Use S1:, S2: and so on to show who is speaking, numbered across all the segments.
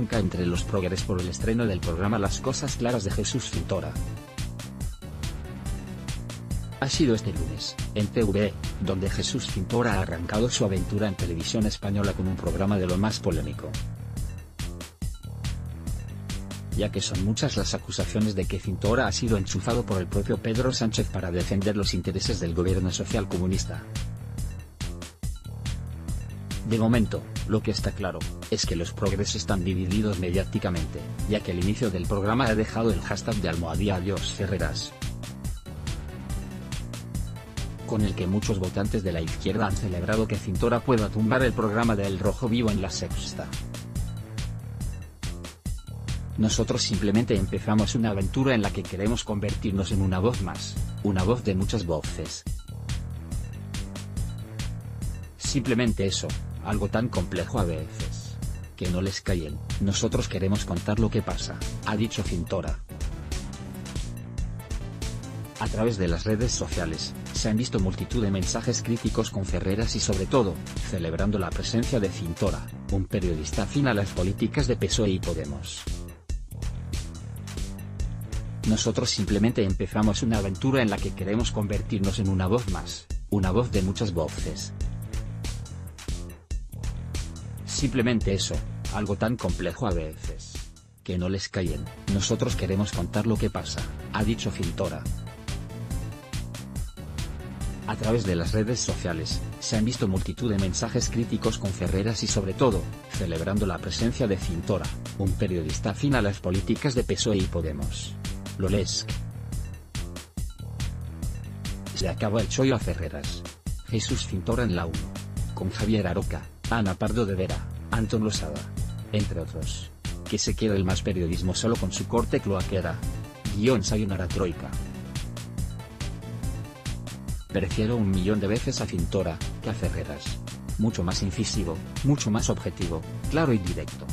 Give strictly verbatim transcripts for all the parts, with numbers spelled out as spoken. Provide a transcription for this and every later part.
S1: bronca entre los progres por el estreno del programa Las Cosas Claras de Jesús Cintora. Ha sido este lunes, en T V E, donde Jesús Cintora ha arrancado su aventura en televisión española con un programa de lo más polémico. Ya que son muchas las acusaciones de que Cintora ha sido enchufado por el propio Pedro Sánchez para defender los intereses del gobierno social comunista. De momento, lo que está claro, es que los progres están divididos mediáticamente, ya que el inicio del programa ha dejado el hashtag de almohadilla Adiós Ferreras, con el que muchos votantes de la izquierda han celebrado que Cintora pueda tumbar el programa de El Rojo Vivo en La Sexta. Nosotros simplemente empezamos una aventura en la que queremos convertirnos en una voz más, una voz de muchas voces. Simplemente eso, algo tan complejo a veces, que no les callen, nosotros queremos contar lo que pasa, ha dicho Cintora. A través de las redes sociales, se han visto multitud de mensajes críticos con Ferreras y sobre todo, celebrando la presencia de Cintora, un periodista afín a las políticas de P S O E y Podemos. Nosotros simplemente empezamos una aventura en la que queremos convertirnos en una voz más, una voz de muchas voces. Simplemente eso, algo tan complejo a veces, que no les callen, nosotros queremos contar lo que pasa, ha dicho Cintora. A través de las redes sociales, se han visto multitud de mensajes críticos con Ferreras y sobre todo, celebrando la presencia de Cintora, un periodista afín a las políticas de P S O E y Podemos. Lolesk. Se acaba el chollo a Ferreras. Jesús Cintora en la uno. Con Javier Aroca, Ana Pardo de Vera, Antón Losada, entre otros. Que se queda el más periodismo solo con su corte cloaquera. Guión Sayonara Troika. Prefiero un millón de veces a Cintora, que a Ferreras. Mucho más incisivo, mucho más objetivo, claro y directo.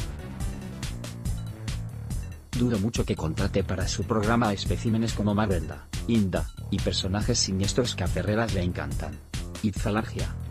S1: Dudo mucho que contrate para su programa a especímenes como Marvenda, Inda, y personajes siniestros que a Ferreras le encantan. Itzalargia.